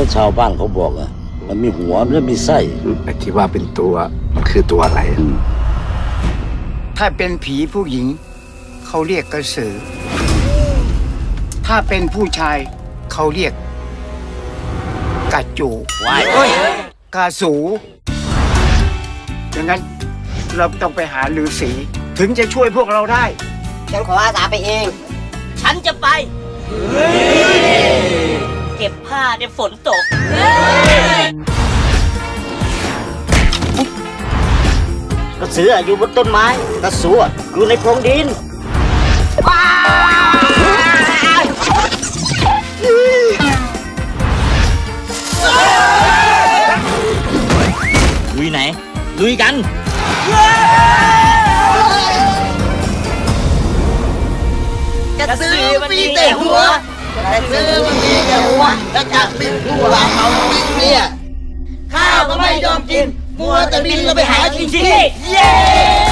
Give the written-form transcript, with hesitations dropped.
ชาวบ้านเขาบอกอะมันมีหัวมันมีไส้ไอ้ที่ว่าเป็นตัวมันคือตัวอะไรถ้าเป็นผีผู้หญิงเขาเรียกกระสือถ้าเป็นผู้ชายเขาเรียกกระจูกระสูดังนั้นเราต้องไปหาฤาษีถึงจะช่วยพวกเราได้ฉันขออาสาไปเองฉันจะไปเก็บผ้าในฝนตกกระสืออยู่บนต้นไม้กระสูอยู่ในโพรงดินลุยไหนลุยกันกระสือมันมีแต่หัวกระสือมันมีแต่หัวแล้วจากบินทั่วเขาบินเนี่ยข้าวก็ไม่ยอมกินมัวแต่บินเราไปหากินที่เย้